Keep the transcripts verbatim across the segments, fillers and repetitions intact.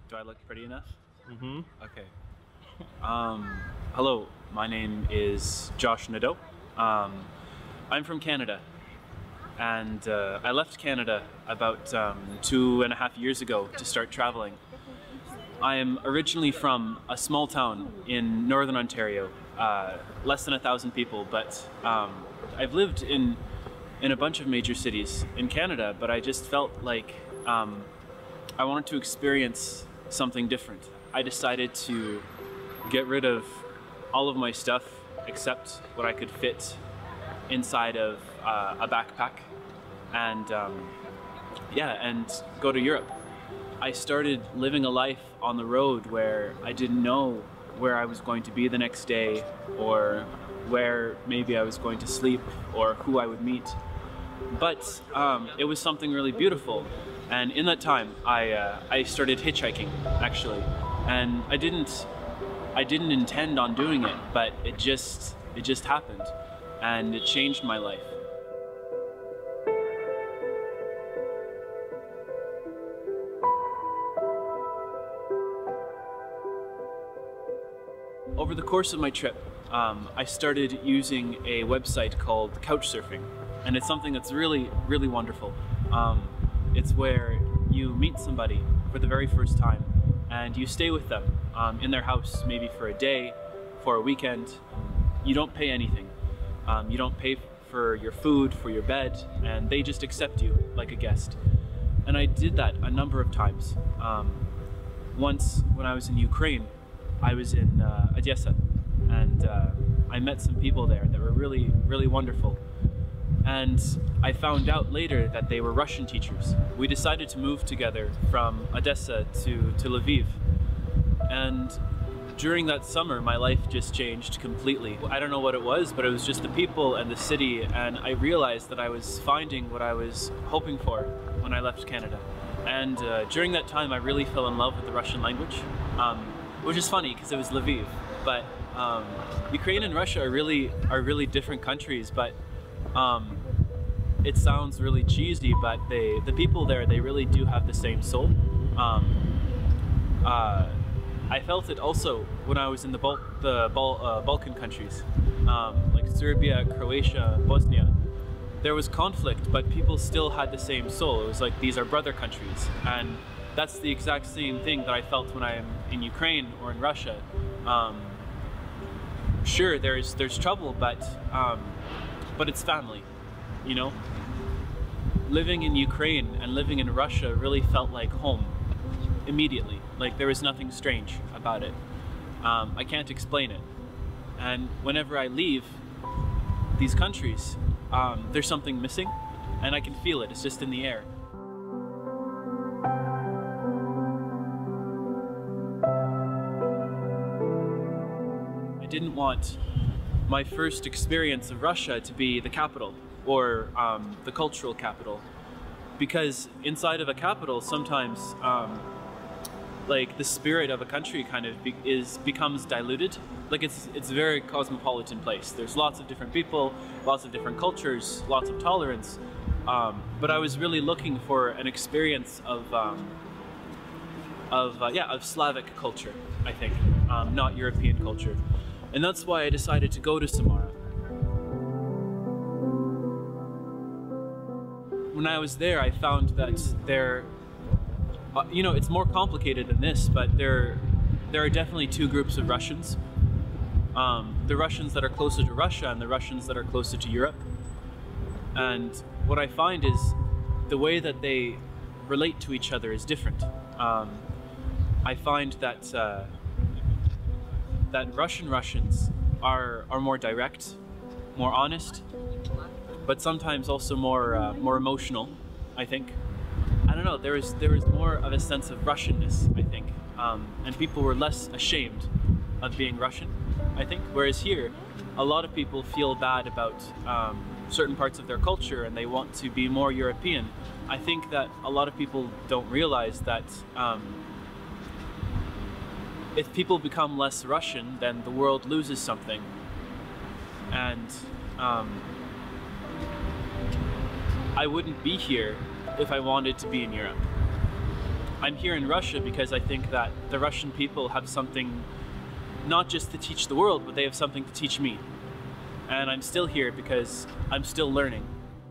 Do I look pretty enough? Mm-hmm. Okay. Um, hello, my name is Josh Nadeau. Um, I'm from Canada, and uh, I left Canada about um, two and a half years ago to start traveling. I am originally from a small town in northern Ontario, uh, less than a thousand people, but um, I've lived in in a bunch of major cities in Canada, but I just felt like um, I wanted to experience something different. I decided to get rid of all of my stuff except what I could fit inside of uh, a backpack and um, yeah, and go to Europe. I started living a life on the road where I didn't know where I was going to be the next day, or where maybe I was going to sleep, or who I would meet. But um, it was something really beautiful, and in that time I uh, I started hitchhiking actually, and I didn't I didn't intend on doing it, but it just it just happened, and it changed my life. Over the course of my trip, um, I started using a website called Couchsurfing, and it's something that's really, really wonderful. Um, it's where you meet somebody for the very first time, and you stay with them um, in their house, maybe for a day, for a weekend. You don't pay anything. Um, you don't pay for your food, for your bed, and they just accept you like a guest. And I did that a number of times. Um, once, when I was in Ukraine, I was in uh, Odessa, and uh, I met some people there that were really, really wonderful. And I found out later that they were Russian teachers. We decided to move together from Odessa to, to Lviv. And during that summer, my life just changed completely. I don't know what it was, but it was just the people and the city, and I realized that I was finding what I was hoping for when I left Canada. And uh, during that time, I really fell in love with the Russian language. Um, Which is funny because it was Lviv, but um, Ukraine and Russia are really are really different countries. But um, it sounds really cheesy, but they the people there, they really do have the same soul. Um, uh, I felt it also when I was in the Bal the Bal uh, Balkan countries, um, like Serbia, Croatia, Bosnia. There was conflict, but people still had the same soul. It was like these are brother countries, and that's the exact same thing that I felt when I'm in Ukraine or in Russia. Um, sure, there's there's trouble, but um, but it's family, you know. Living in Ukraine and living in Russia really felt like home immediately. Like there was nothing strange about it. Um, I can't explain it. And whenever I leave these countries, um, there's something missing, and I can feel it. It's just in the air. I didn't want my first experience of Russia to be the capital, or um, the cultural capital, because inside of a capital sometimes um, like the spirit of a country kind of be is becomes diluted. Like it's it's a very cosmopolitan place. There's lots of different people, lots of different cultures, lots of tolerance, um, but I was really looking for an experience of um, of uh, yeah of Slavic culture, I think, um, not European culture. And that's why I decided to go to Samara. When I was there, I found that there, uh, you know, it's more complicated than this, but there, there are definitely two groups of Russians. Um, the Russians that are closer to Russia and the Russians that are closer to Europe. And what I find is the way that they relate to each other is different. Um, I find that uh, that Russian Russians are are more direct, more honest, but sometimes also more uh, more emotional, I think. I don't know, there is there is more of a sense of Russianness, I think, um, and people were less ashamed of being Russian, I think. Whereas here, a lot of people feel bad about um, certain parts of their culture, and they want to be more European. I think that a lot of people don't realize that um, if people become less Russian, then the world loses something. And um, I wouldn't be here if I wanted to be in Europe. I'm here in Russia because I think that the Russian people have something not just to teach the world, but they have something to teach me. And I'm still here because I'm still learning.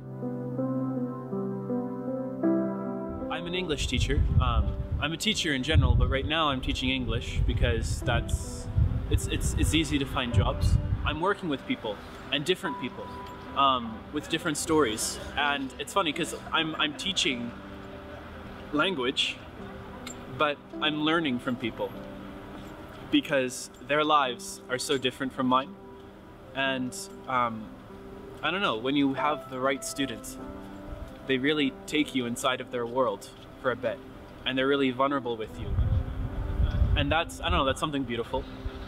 I'm an English teacher. Um, I'm a teacher in general, but right now I'm teaching English because that's it's, it's, it's easy to find jobs. I'm working with people, and different people, um, with different stories. And it's funny because I'm, I'm teaching language, but I'm learning from people because their lives are so different from mine. And um, I don't know, when you have the right students, they really take you inside of their world for a bit, and they're really vulnerable with you. And that's, I don't know, that's something beautiful.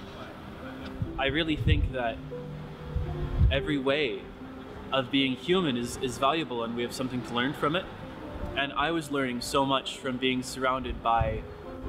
I really think that every way of being human is, is valuable, and we have something to learn from it. And I was learning so much from being surrounded by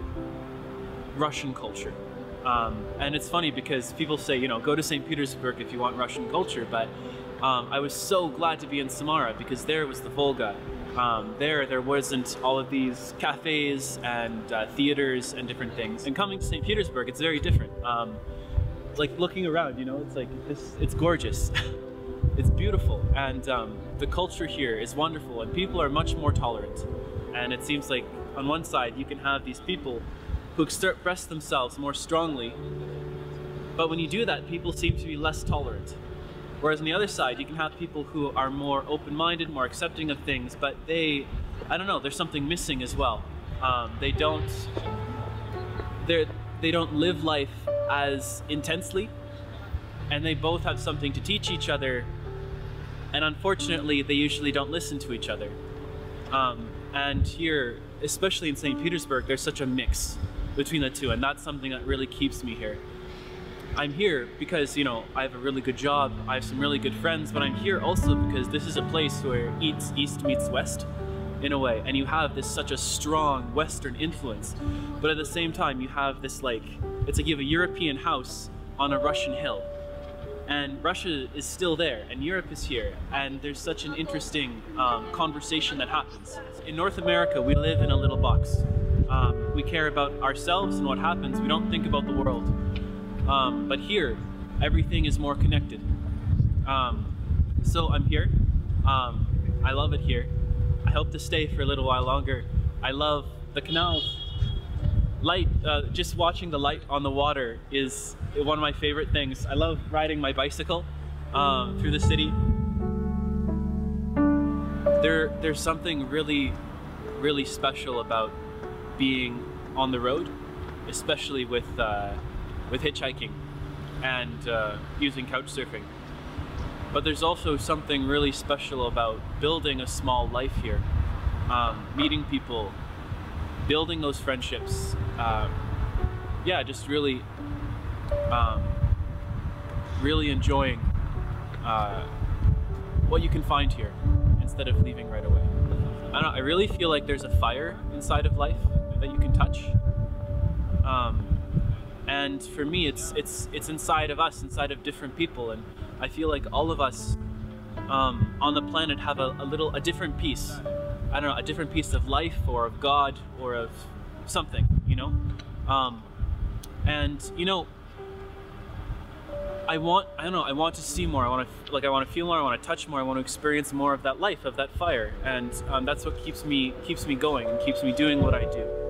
Russian culture. Um, and it's funny because people say, you know, go to Saint Petersburg if you want Russian culture, but um, I was so glad to be in Samara because there was the Volga. Um, there, there wasn't all of these cafes and uh, theaters and different things. And coming to Saint Petersburg, it's very different. Um, like looking around, you know, it's like, this, it's gorgeous. It's beautiful, and um, the culture here is wonderful, and people are much more tolerant. And it seems like on one side you can have these people who express themselves more strongly, but when you do that, people seem to be less tolerant. Whereas on the other side, you can have people who are more open-minded, more accepting of things, but they, I don't know, there's something missing as well. Um, they don't, they're, they don't live life as intensely, and they both have something to teach each other, and unfortunately they usually don't listen to each other. Um, and here, especially in Saint Petersburg, there's such a mix between the two, and that's something that really keeps me here. I'm here because, you know, I have a really good job, I have some really good friends, but I'm here also because this is a place where eats East meets West, in a way, and you have this such a strong Western influence, but at the same time you have this, like, it's like you have a European house on a Russian hill. And Russia is still there, and Europe is here, and there's such an interesting um, conversation that happens. In North America, we live in a little box. Um, we care about ourselves and what happens. We don't think about the world. Um, but here, everything is more connected. Um, so I'm here. Um, I love it here. I hope to stay for a little while longer. I love the canals. Light, uh, just watching the light on the water is one of my favorite things. I love riding my bicycle um, through the city. There, there's something really, really special about being on the road, especially with, uh, with hitchhiking and uh, using couch surfing. But there's also something really special about building a small life here, um, meeting people, building those friendships. Uh, yeah, just really, um, really enjoying uh, what you can find here instead of leaving right away. I don't know, I really feel like there's a fire inside of life that you can touch. Um, and for me, it's, it's, it's inside of us, inside of different people. And I feel like all of us um, on the planet have a, a little, a different piece. I don't know, a different piece of life or of God or of something, you know? Um, and, you know, I want, I don't know, I want to see more. I want to, like, I want to feel more, I want to touch more, I want to experience more of that life, of that fire. And um, that's what keeps me, keeps me going and keeps me doing what I do.